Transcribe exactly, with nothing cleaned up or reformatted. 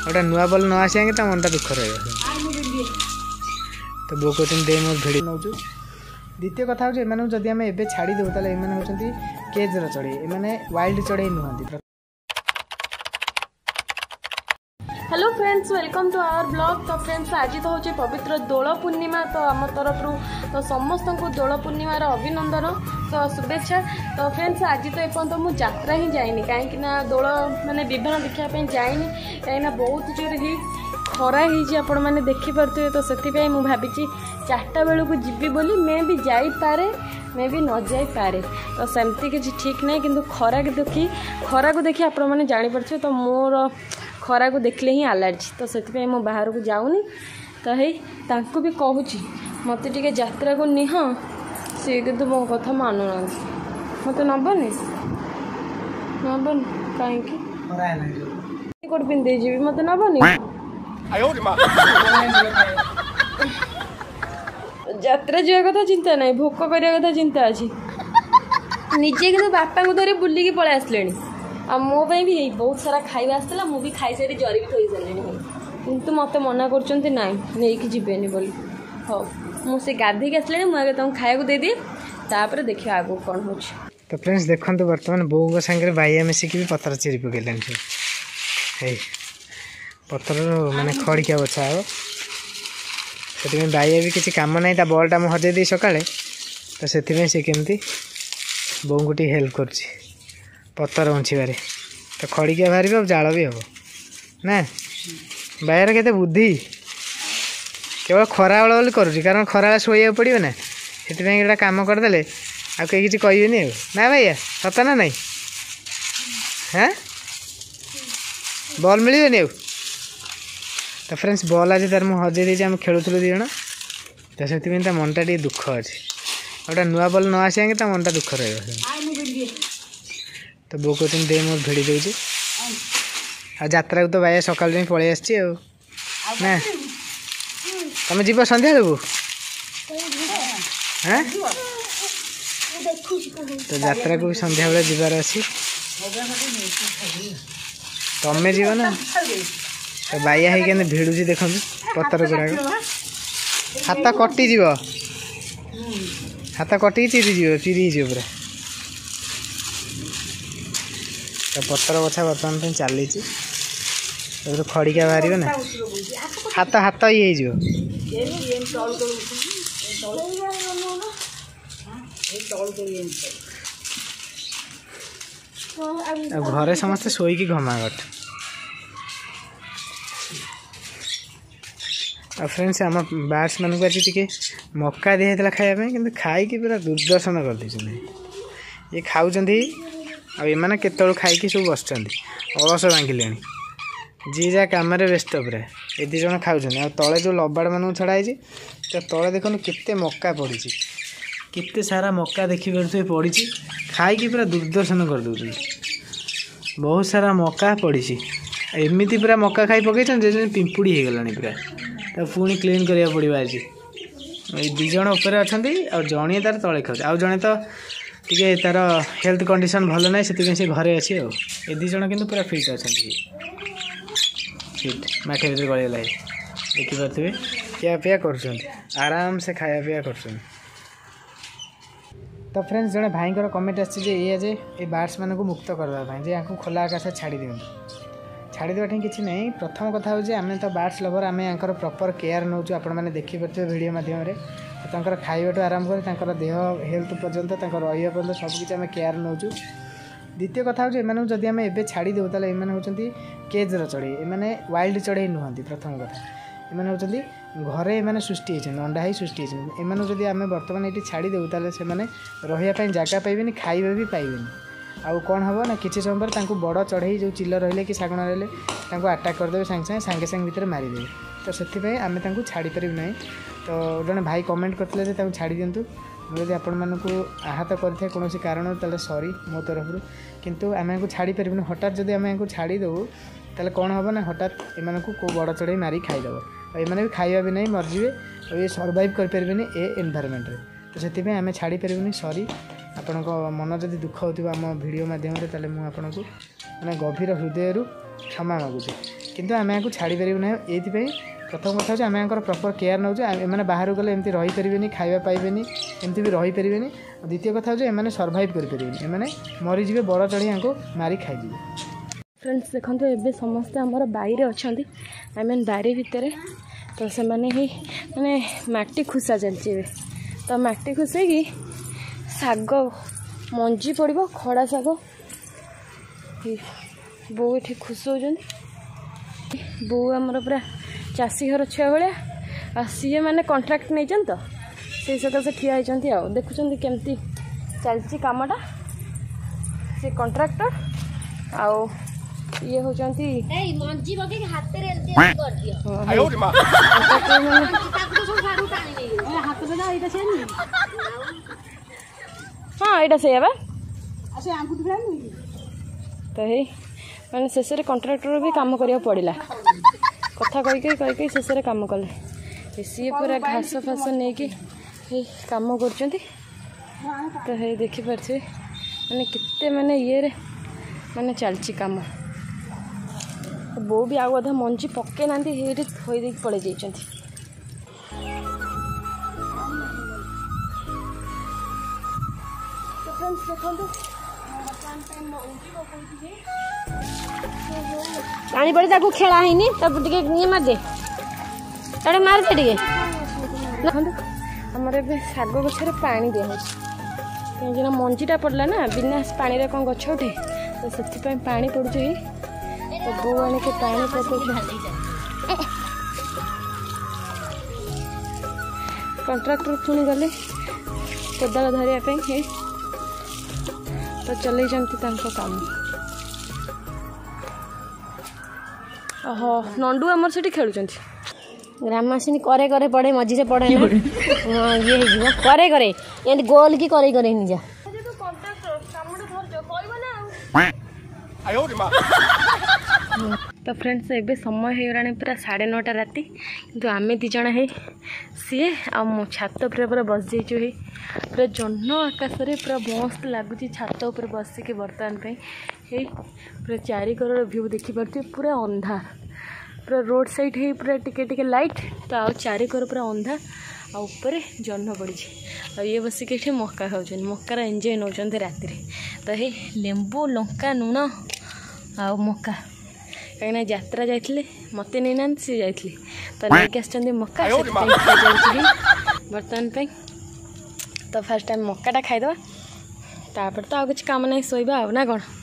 गोटे नुआ बल न आसेंगे तो मनटा दुख रही तो बो कहते दे मोर भिड़ नौ। द्वितीय कथा हूँ एम जदि आम एवं छाड़ी देव ताले एम होती केजर चढ़ई एम वाइल्ड चढ़ई नुहति। Hello friends, welcome to our blog. तो फ्रेंड्स आज तो हूँ पवित्र दोल पूर्णिमा, तो आम तरफ तो समस्त को दोल पूर्णिमार अभिनंदन तो शुभेच्छा। तो फ्रेंड्स आज तो एपर्त मुझे यात्रा ही जाइनी कहीं दोल माने विवाह देखापी जाइनी कहीं बहुत जोर ही खरा ही आपण मैंने देखिपे। तो से मुझे भावी चार्टा बेलू को जीवी बोली मैं भी जापे मैं भी न जापे, तो सेमती किसी ठीक नहीं कि खरा को देखी खरा को देखी आपण मैंने जापे। तो मोर खरा को देखले ही एलर्जी, तो से मु बाहर को जाऊनी। तो है तांको भी कहूँ मत टे यात्रा को निह सी कि मो कथा मानुना मत नबनी नबनी कहीं कोट पिंधे जी मत नबनी यात्रा जा कथा चिंता ना भोक करने कथा चिंता अच्छी निजे कि बापा को धरी बुलिकी पलि आसले आ मो भी यही बहुत सारा खाଇବା आसला मु भी खाई सारी जरी भी थोई सारे किंतु मत मना कर ना नहीं जीवेनि बोली। हाँ मुझे गाधे आसले मुझे तुम खाया दे दिए तापर देखिए आगो कौन हो। तो फ्रेंड्स देखो बर्तमान बोऊ सागर बाइया मिसिक भी पतर चिरी पकड़े पतर माने खड़िया बछा हे से बाइया भी किसी कम ना बल्टा मुझे हजे दी सका तो से केमती बोऊ को हेल्प कर पतर बंचारे तो खड़िया बाहर अब जाल भी हम ना बाहर के बुद्धि केवल खरा बेल बोली करुँच कारण खरा शोया पड़ो ना से गोटे कम करदे आ कहीं किसी कहबे ना भैया सत ना नहीं हाँ बल मिलनी। तो फ्रेंड्स बल आज तार मुझे हजे देती आम खेलुलु दी जन तो से मनटा टे दुख अच्छे गोटे नुआ बल न आसेंगे तो मनटा दुख रही। तो बो कहते दे मोर भिड़ दूसरी आ यात्रा को तो बाया सकाल जा पलि आसी ना तुम जीव सन्ध्या बेलू हाँ तो यात्रा को भी सन्ध्या बेले जीवार अच्छी तमें जीव ना तो बाया है भिड़ुची देखो पतर गुड़ाक हाथ कटिज हाथ कटिकी चिरीज चिरी पूरा। तो पतर बछा बर्तमान चली तो खड़िका बाहर ना हाथ हाथ ये घरे समस्ते शोक घमागट। और फ्रेंड्स आम बार्स मान को आज टे मक्का दिखाई खायापी कि खाई पूरा दुर्दर्शन कर दे ये खाऊँ आने केतु खाई सब बस अलस भांगिले जी जहाँ कम व्यस्त पूरा ये दी जन खाऊँ तले जो लबाड़ मान छड़ाई तो तले देखो केते मक्का पड़ी केते सारा मक्का देखिपे पड़ी खाई पूरा दुर्दर्शन कर दे बहुत सारा मक्का पड़ी एमती पूरा मक्का खाई पकई पिंपुड़ी हो गलानी पूरा तो पुणी क्लीन करा पड़ो आज दी जन उपर अच्छा और जड़े तार तले खाऊ आउ जड़े तो टे तार हेल्थ कंडीशन भल ना से घरे अच्छे ये दी जन कि पूरा फिट अच्छा फिट माठी भर गलगला देखिपे खिया पिया कर आराम से खाया पिया कर। तो फ्रेंड्स जड़े भाई कमेंट आए ये बार्ड्स मान को मुक्त करवाई या खोला आकाश छाड़ी दिखाँ छाड़देवा किसी ना प्रथम कथा हूँ आम तो बार्ड्स लवर आम यहाँ प्रॉपर केयर नौ आपने देखिपे वीडियो मध्यम तर खाइबा आरंभ कर देह हेल्थ पर्यंत रहा पर्यटन सबकि आम केयर नौ। द्वितीय कथा हूँ एम जदि आम एवं छाड़ी देव ताले एम होती केजर चढ़ई एम वाइल्ड चढ़ई नुहति। प्रथम कथा एम होती घरे एम सृष्टि होती अंडा ही सृष्टि होती एम जदि आम बर्तमान ये छाड़ी देव ताले से रही जगह पाइबेनि खाइबा भी पाइबेनि आउ कौन हम ना किसी समय पर बड़ चढ़ई जो चिल रही कि शागण रही आटाक करदे सागे सागे सागे सागे भितर मारिदे तो से आम छाड़ी पारू ना। तो जड़े भाई कमेंट करते छाड़ी दिंतु जब आपण मानक आहत करते कौन कारण तेल सॉरी मो तरफ किंतु आम यहाँ छाड़ी पारूनी हठात जब आम यहाँ छाड़ी देवु तेल कौन हम ना हठात एम को बड़ चढ़ई मारिक खाईदेव और ये भी खाइबा भी नहीं मरजिए और ये सर्वाइव करें ए एनवायरमेंट तो से आम छाड़ी पारूनी सॉरी आपण मन जदि दुख हो आम भिडियो मध्यम मुझे मैंने गभीर हृदय क्षमा मागुचे किंतु आम यहाँ छाड़ी पारू ना ये प्रथम कथा हूँ आम यहाँ प्रॉपर केयर नौ एम बाहर गले एमती रही पारे खाଇବା पाइबेनि एमती भी रही पारे। द्वितीय कथा हूँ एम सर्वाइव करें एम मरीजे बड़ चढ़ी यहाँ मारी खाई। फ्रेंड्स देखो एबे समस्ते आमर बाईरे अच्छा आई मीन बारी भितर तो से मैंने ही माने माटी खुसा चलती तो माटी खुसैकी शाग मंजी पड़ो खड़ा शाग बो ये खुसौन बो आमर पूरा चाषी घर छुआ भाया सी मैंने कंट्राक्ट नहीं तो से सकाशे ठिया होती आ देखुं केमती चलती कामटा से कंट्राक्टर आओ ये होचंती मंजी बगे हाथ रे एल्ती कर दियो आयो रे मां ताकू सब सारू टाणी नै हाथ से ना एटा छेनी हां एटा से बा अच्छा आंगु दिखा नहीं तो हे माने शेष रे कंट्राक्टर भी काम करिया पड़िला कथा कहि कहि कहि कहि शेष रे काम कले सी पूरा घास फास नै के हे काम करचंती तो हे देखि परछे माने कित्ते माने ये रे माने चलची काम बो भी आउ अधा मंजी पके ना थोई दे पड़े जाइए। पानी पड़े ताकू खेला है तब टे मार दे ताड़े मार दे टे आमर ए शाग गचर पानी दिया कहीं मंजीटा पड़ला ना बिना पानी कौन गछ उठे तो से पानी पड़ू तो बो आने के पानी पकड़ कंट्राक्टर पुणी गले कोदाल धरिया तो चल काम ओहो नंडू आमर से खेलुं ग्रामासीनी करे करे पड़े मझे पड़े ये करे करे ये गोल की करे करे नहीं जा तो फ्रेंड्स एबे समय हो गलानी पूरा साढ़े नौटा राति किंतु आम दिज है सी आ मो छात पर पूरा बस जाइए है पूरा जन्न आकाश में पूरा मस्त लगुच छात पर बसिक बर्तमान है पूरा चारिकर व्यू देखिपे पूरा अंधार पूरा रोड साइड है पूरा टिके टिके लाइट तो आउ चारिकर पूरा अंधार आ ऊपर जन्न पड़ी आ ये बसिक ये मक्का खाऊँ मक्कार एंजॉय नौ राति तो ये लेंबू लंका लुण आ मक्का कहीं यात्रा जाइए मत नहीं ना सी जाइए तो लेकिन आस मक्का बर्तमान तो फास्ट टाइम मक्काटा खाईदे तापर तो आ कुछ काम ना शोबा ना कौन।